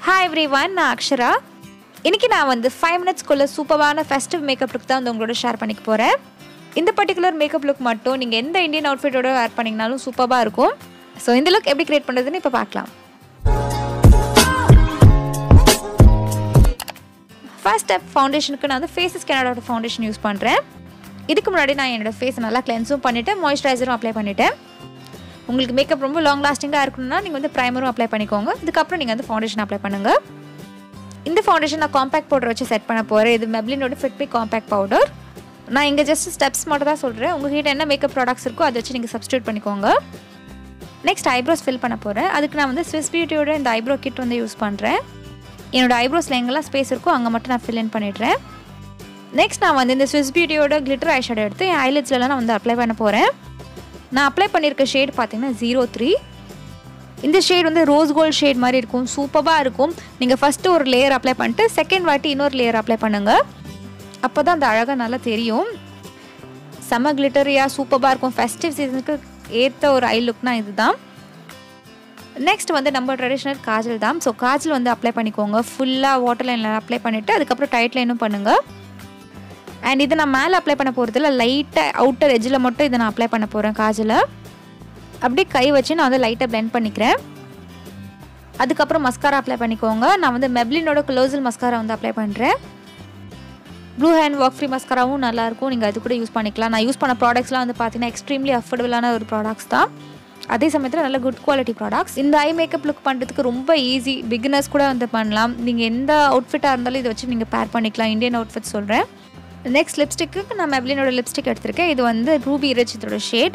Hi everyone, நான் அக்ஷரா. இன்னைக்கு நான் வந்து 5 minutes குள்ள சூப்பரான ஃபெஸ்டிவ் மேக்கப் லுக் தான் வந்து உங்களோட ஷேர் பண்ணிக்க போறேன். இந்த பர்టిక్యులர் மேக்கப் லுக் மட்டும் நீங்க எந்த இந்தியன் அவுட்ஃபிட்டோட வேர் பண்ணீங்கனாலும் சூப்பரா இருக்கும். சோ இந்த லுக் எப்படி கிரியேட் பண்றதுன்னு இப்ப பார்க்கலாம். ஃபர்ஸ்ட் ஸ்டெப் ஃபவுண்டேஷனுக்கு நான் வந்து ஃபேஸ் ஸ்கேனரோட ஃபவுண்டேஷன் யூஸ் பண்றேன். இதுக்கு முன்னாடி நான் என்னோட ஃபேஸ் நல்லா கிளென்ஸும் பண்ணிட்டேன், மாய்ஸ்சரைசரும் அப்ளை பண்ணிட்டேன். உங்களுக்கு மேக்கப் ரொம்ப லாங் லாஸ்டிங்கா இருக்கணும்னா நீங்க வந்து பிரைமரும் அப்ளை பண்ணிக்கோங்க. இதுக்கு அப்புறம் நீங்க வந்து ஃபவுண்டேஷன் அப்ளை பண்ணுங்க. இந்த ஃபவுண்டேஷன் நான் காம்பாக்ட் பவுடர் வச்சு செட் பண்ண போறேன். இது Maybelline Fit Me compact powder. நான் இங்க ஜஸ்ட் ஸ்டெப்ஸ் மட்டும் தான் சொல்றேன். உங்ககிட்ட என்ன மேக்கப் ப்ராடக்ட்ஸ் இருக்கோ அதை வச்சு நீங்க சப்ஸ்டிட்யூட் பண்ணிக்கோங்க. நெக்ஸ்ட் ஐப்ரோஸ் ஃபில் பண்ண போறேன். அதுக்கு நான் வந்து Swiss Beautyயோட இந்த ஐப்ரோ கிட் வந்து யூஸ் பண்றேன். என்னோட ஐப்ரோஸ்ல எங்கெல்லாம் ஸ்பேஸ் இருக்கோ அங்க மட்டும் நான் ஃபில் இன் பண்ணிடுறேன். நெக்ஸ்ட் நான் வந்து இந்த Swiss Beautyயோட கிளிட்டர் ஐஷேடோ எடுத்து என் ஐலிட்ஸ்ல நான் வந்து அப்ளை பண்ண போறேன். நான் அப்ளை பண்ணியிருக்க ஷேட் பார்த்தீங்கன்னா 03. இந்த ஷேட் வந்து ரோஸ் கோல்ட் ஷேட் மாதிரி இருக்கும், சூப்பராக இருக்கும். நீங்கள் ஃபஸ்ட்டு ஒரு லேயர் அப்ளை பண்ணிட்டு செகண்ட் வாட்டி இன்னொரு லேயர் அப்ளை பண்ணுங்கள். அப்போ தான் அந்த அழகாக நல்லா தெரியும். செம்ம கிளிட்டரியாக சூப்பராக இருக்கும். ஃபெஸ்டிவ் சீசனுக்கு ஏற்ற ஒரு ஐ லுக்னா இதுதான். நெக்ஸ்ட் வந்து நம்ம ட்ரெடிஷ்னல் காஜல் தான். ஸோ காஜல் வந்து அப்ளை பண்ணிக்கோங்க. ஃபுல்லாக வாட்டர் லைனில் அப்ளை பண்ணிவிட்டு அதுக்கப்புறம் டைட் லைனும் பண்ணுங்கள். அண்ட் இதை நான் மேலே அப்ளை பண்ண போகிறதில்ல, லைட்டாக அவுட்டர் எஜ்ஜில் மட்டும் இதை நான் அப்ளை பண்ண போகிறேன் காஜலை. அப்படியே கை வச்சு நான் வந்து லைட்டாக பிளெண்ட் பண்ணிக்கிறேன். அதுக்கப்புறம் மஸ்காரா அப்ளை பண்ணிக்கோங்க. நான் வந்து Maybellineோட colossal மஸ்காரா வந்து அப்ளை பண்ணுறேன். ப்ளூ ஹேண்ட் ஒர்க் ஃப்ரீ மஸ்காராவும் நல்லாயிருக்கும், நீங்கள் அது கூட யூஸ் பண்ணிக்கலாம். நான் யூஸ் பண்ண ப்ராடக்ட்ஸ்லாம் வந்து பார்த்தீங்கன்னா எக்ஸ்ட்ரீம்லி அஃபோர்டபுளான ஒரு ப்ராடக்ட்ஸ் தான். அதே சமயத்தில் நல்ல குட் குவாலிட்டி ப்ராடக்ட்ஸ். இந்த ஐ மேக்கப் லுக் பண்ணுறதுக்கு ரொம்ப ஈஸி, பிகினர்ஸ் கூட வந்து பண்ணலாம். நீங்கள் எந்த அவுட்ஃபிட்டாக இருந்தாலும் இதை வச்சு நீங்கள் பேர் பண்ணிக்கலாம். இந்தியன் அவுட்ஃபிட் சொல்கிறேன். நெக்ஸ்ட் லிப்ஸ்டிக்கு நான் Maybellineோட லிப்ஸ்டிக் எடுத்திருக்கேன். இது வந்து ரூபி ரிச் இதோட ஷேட்.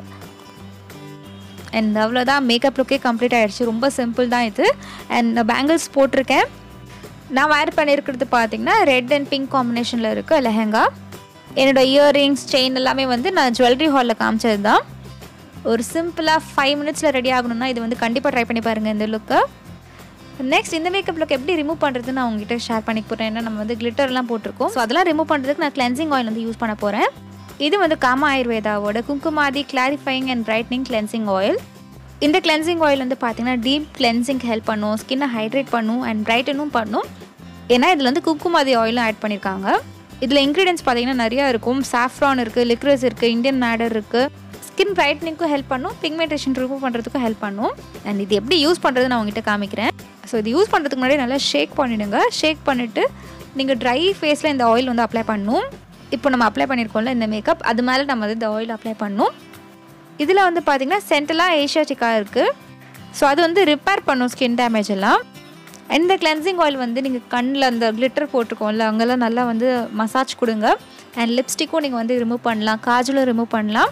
அண்ட் அவ்வளோதான், மேக்கப் லுக்கே கம்ப்ளீட் ஆகிடுச்சு. ரொம்ப சிம்பிள் தான் இது. அண்ட் நான் பேங்கிள்ஸ் போட்டிருக்கேன். நான் வேர் பண்ணியிருக்கிறது பார்த்தீங்கன்னா ரெட் அண்ட் பிங்க் காம்பினேஷனில் இருக்குது லெஹெங்கா. என்னோடய இயர்ரிங்ஸ் செயின் எல்லாமே வந்து நான் ஜுவல்லரி ஹாலில் காமிச்சது தான். ஒரு சிம்பிளாக 5 minutesல ரெடி ஆகணும்னா இது வந்து கண்டிப்பாக ட்ரை பண்ணி பாருங்கள் இந்த லுக்கை. நெக்ஸ்ட் இந்த மேக்கப் லுக் எப்படி ரிமூவ் பண்ணுறதுன்னு நான் உங்ககிட்ட ஷேர் பண்ணிக்க போகிறேன். ஏன்னா நம்ம வந்து கிளிட்டர்லாம் போட்டிருக்கோம். ஸோ அதெல்லாம் ரிமூவ் பண்ணுறதுக்கு நான் கிளென்சிங் ஆயில் வந்து யூஸ் பண்ண போகிறேன். இது வந்து காமா ஆயுர்வேதாவோட Kumkumadi clarifying and brightening cleansing oil. இந்த கிளென்சிங் ஆயில் வந்து பார்த்தீங்கன்னா டீப் கிளென்சிங் ஹெல்ப் பண்ணும், ஸ்கின்னை ஹைட்ரேட் பண்ணும் அண்ட் பிரைட்டனும் பண்ணும். ஏன்னா இதில் வந்து குங்குமாதி ஆயிலும் ஆட் பண்ணியிருக்காங்க. இதில் இன்க்ரீடியன்ஸ் பார்த்தீங்கன்னா நிறையா இருக்கும். சாஃப்ரான் இருக்குது, லிக்ரஸ் இருக்குது, இந்தியன் மேடர் இருக்குது. ஸ்கின் பிரைட்னிங்க்கும் ஹெல்ப் பண்ணும், பிக்மெண்டேஷன் ரிமூவ் பண்ணுறதுக்கும் ஹெல்ப் பண்ணும். அண்ட் இது எப்படி யூஸ் பண்ணுறது நான் உங்ககிட்ட காமிக்கிறேன். ஸோ இது யூஸ் பண்ணுறதுக்கு முன்னாடி நல்லா ஷேக் பண்ணிவிடுங்க. ஷேக் பண்ணிவிட்டு நீங்கள் ட்ரை ஃபேஸில் இந்த ஆயில் வந்து அப்ளை பண்ணணும். இப்போ நம்ம அப்ளை பண்ணியிருக்கோம்ல இந்த மேக்கப், அது மேலே நம்ம வந்து இந்த ஆயில் அப்ளை பண்ணணும். இதில் வந்து பார்த்திங்கன்னா சென்டலாக ஏஷியா சிக்கா இருக்குது. ஸோ அது வந்து ரிப்பேர் பண்ணும் ஸ்கின் டேமேஜ் எல்லாம். இந்த கிளென்சிங் ஆயில் வந்து நீங்கள் கண்ணில் அந்த கிளிட்டர் போட்டிருக்கோம்ல அங்கெல்லாம் நல்லா வந்து மசாஜ் கொடுங்க. அண்ட் லிப்ஸ்டிக்கும் நீங்கள் வந்து ரிமூவ் பண்ணலாம், காஜலும் ரிமூவ் பண்ணலாம்.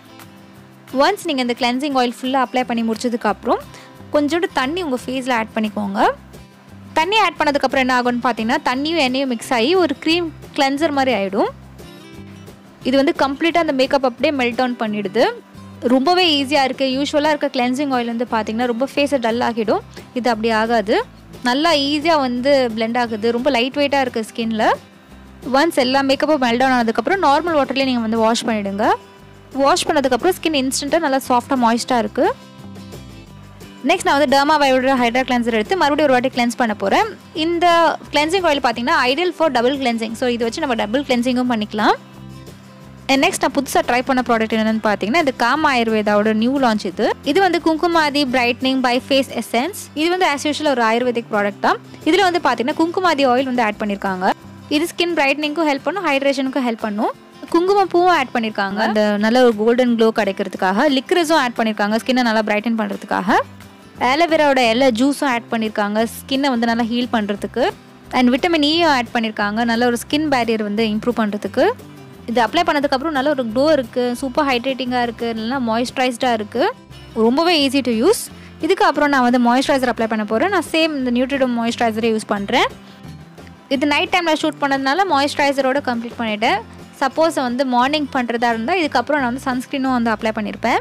ஒன்ஸ் நீங்கள் இந்த கிளென்சிங் ஆயில் ஃபுல்லாக அப்ளை பண்ணி முடிச்சதுக்கப்புறம் கொஞ்சோண்டு தண்ணி உங்கள் ஃபேஸில் ஆட் பண்ணிக்கோங்க. தண்ணி ஆட் பண்ணதுக்கப்புறம் என்ன ஆகும்னு பார்த்தீங்கன்னா தண்ணியும் எண்ணெயும் மிக்ஸ் ஆகி ஒரு க்ரீம் கிளென்சர் மாதிரி ஆகிடும். இது வந்து கம்ப்ளீட்டாக அந்த மேக்கப் அப்படியே மெல்ட் டவுன் பண்ணிவிடுது. ரொம்பவே ஈஸியாக இருக்குது. யூஸ்வலாக இருக்க கிளென்சிங் ஆயில் வந்து பார்த்திங்கன்னா ரொம்ப ஃபேஸை டல் ஆகிடும். இது அப்படி ஆகாது, நல்லா ஈஸியாக வந்து பிளெண்ட் ஆகுது. ரொம்ப லைட் வெயிட்டாக இருக்குது ஸ்கின்னில். ஒன்ஸ் எல்லா மேக்கப்பும் மெல்ட் டவுன் ஆனதுக்கப்புறம் நார்மல் வாட்டர்லேயே நீங்கள் வந்து வாஷ் பண்ணிவிடுங்க. வாஷ் பண்ணதுக்கப்புறம் ஸ்கின் இன்ஸ்டண்ட்டாக நல்லா சாஃப்டாக மாய்ஸ்டாக இருக்குது. நெக்ஸ்ட் நான் வந்து டர்மாவையோட ஹைட்ரா கிளென்சர் எடுத்து மறுபடியும் ஒரு வாட்டி கிளென்ஸ் பண்ண போகிறேன். இந்த கிளென்சிங் ஆயில் பார்த்தீங்கன்னா ideal for double cleansing. So இதை வச்சு நம்ம டபுள் கிளென்சிங்கும் பண்ணிக்கலாம். நெக்ஸ்ட் நான் புதுசாக ட்ரை பண்ண ப்ராடக்ட் என்னென்னு பார்த்தீங்கன்னா இது காமா ஆயுர்வேதாவோட நியூ லான்ச். இது வந்து Kumkumadi brightening bi phase essence. இது வந்து ஆஸ் யூஷுவல் ஒரு ஆயுர்வேதிக் ப்ராடக்ட் தான். இதில் வந்து பார்த்தீங்கன்னா குங்குமாதி ஆயில் வந்து ஆட் பண்ணியிருக்காங்க. இது ஸ்கின் பிரைட்னிங்க்கும் ஹெல்ப் பண்ணும், ஹைட்ரேஷனுக்கும் ஹெல்ப் பண்ணும். குங்குமம் பூவும் ஆட் பண்ணியிருக்காங்க, அந்த நல்ல ஒரு கோல்டன் க்ளோ கிடைக்கிறதுக்காக. லிக்ரஸும் ஆட் பண்ணியிருக்காங்க, ஸ்கின்னை நல்லா பிரைட்டன் பண்ணுறதுக்காக. ஆலோவேராவோட எல்லா ஜூஸும் ஆட் பண்ணியிருக்காங்க, ஸ்கின்னை வந்து நல்லா ஹீல் பண்ணுறதுக்கு. அண்ட் விட்டமின் ஈயும் ஆட் பண்ணியிருக்காங்க, நல்ல ஒரு ஸ்கின் பேரியர் வந்து இம்ப்ரூவ் பண்ணுறதுக்கு. இது அப்ளை பண்ணதுக்கப்புறம் நல்ல ஒரு க்ளோ இருக்குது, சூப்பர் ஹைட்ரேட்டிங்காக இருக்குது, நல்லா மாய்ஸ்சரைஸ்டாக இருக்குது. ரொம்பவே ஈஸி டு யூஸ். இதுக்கப்புறம் நான் வந்து மாய்ஸ்சரைசர் அப்ளை பண்ண போகிறேன். நான் சேம் இந்த நியூட்ரிடம் மாய்ஸ்சரைசரே யூஸ் பண்ணுறேன். இது நைட் டைமில் ஷூட் பண்ணதுனால மாய்ஸ்சரைசரோடு கம்ப்ளீட் பண்ணிவிட்டேன். சப்போஸ் வந்து மார்னிங் பண்ணுறதா இருந்தால் இதுக்கப்புறம் நான் வந்து சன்ஸ்க்ரீனும் வந்து அப்ளை பண்ணியிருப்பேன்.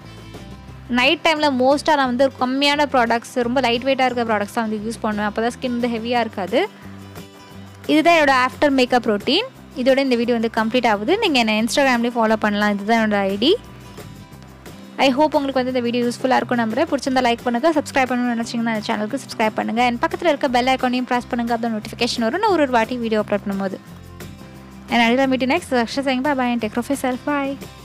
நைட் டைமில் மோஸ்ட்டாக நான் வந்து கம்மியான ப்ராடக்ட்ஸ், ரொம்ப லைட் வெயிட்டாக இருக்க ப்ராடக்ட்ஸ் தான் வந்து யூஸ் பண்ணுவேன். அப்போ தான் ஸ்கின் வந்து ஹெவியாக இருக்காது. இதுதான் என்னோடய ஆஃப்டர் மேக்கப் ரொட்டீன். இதோட இந்த வீடியோ வந்து கம்ப்ளீட் ஆகுது. நீங்கள் என்னை இன்ஸ்டாகிராம்லேயே ஃபாலோ பண்ணலாம், இதுதான் என்னோடய ஐடி. ஐ ஹோப் உங்களுக்கு வந்து இந்த வீடியோ யூஸ்ஃபுல்லாக இருக்கும் நம்புறேன். பிடிச்சிருந்தா லைக் பண்ணுங்கள், சப்ஸ்கிரைப் பண்ணணும்னு நினச்சிங்கன்னா அந்த சேனலுக்கு சப்ஸ்கிரைப் பண்ணுங்கள். அண்ட் பக்கத்தில் இருக்க பெல் ஐக்கானையும் ப்ரெஸ் பண்ணுங்கள். அப்போ நோட்டிஃபிகேஷன் வரும் நான் ஒரு வாட்டி வீடியோ அப்லோட் பண்ணும்போது. And until I meet you next, Akshay saying bye bye and take care of yourself. Bye.